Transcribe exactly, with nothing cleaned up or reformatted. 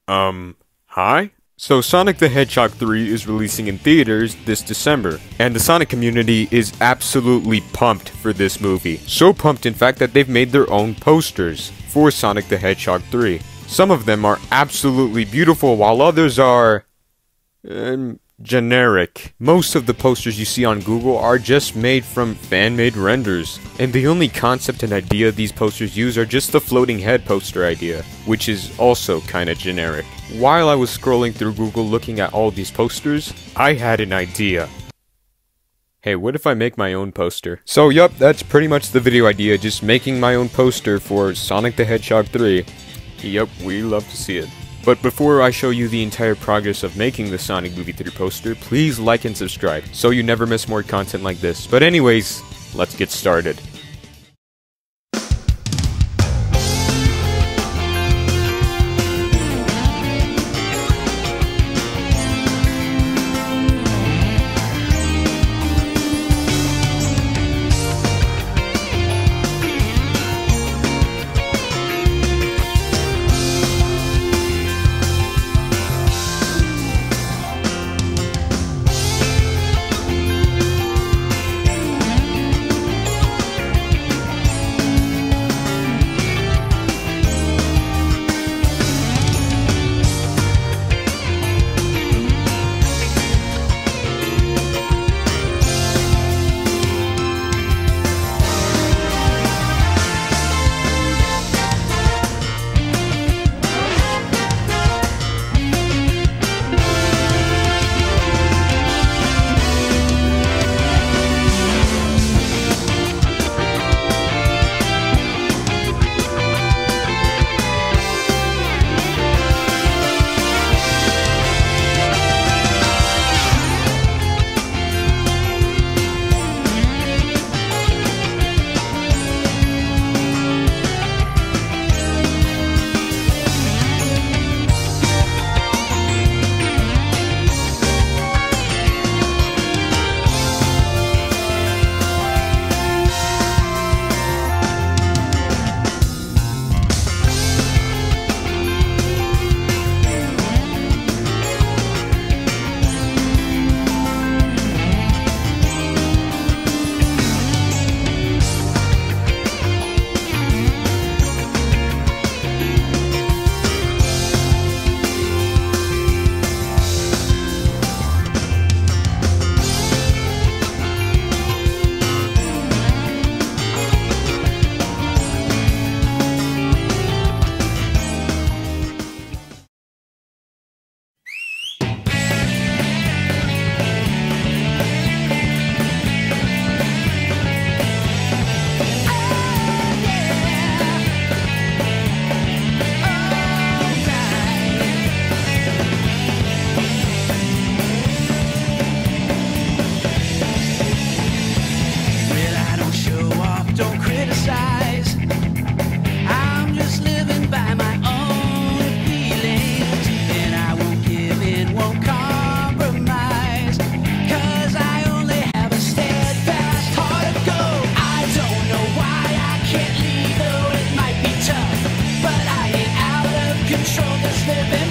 Um, hi? So Sonic the Hedgehog three is releasing in theaters this December, and the Sonic community is absolutely pumped for this movie. So pumped in fact that they've made their own posters for Sonic the Hedgehog three. Some of them are absolutely beautiful while others are... Um, generic. Most of the posters you see on Google are just made from fan-made renders, and the only concept and idea these posters use are just the floating head poster idea, which is also kinda generic. While I was scrolling through Google looking at all these posters, I had an idea. Hey, what if I make my own poster? So yup, that's pretty much the video idea, just making my own poster for Sonic the Hedgehog three. Yup, we love to see it. But before I show you the entire progress of making the Sonic Movie three poster, please like and subscribe, so you never miss more content like this. But anyways, let's get started. Control this living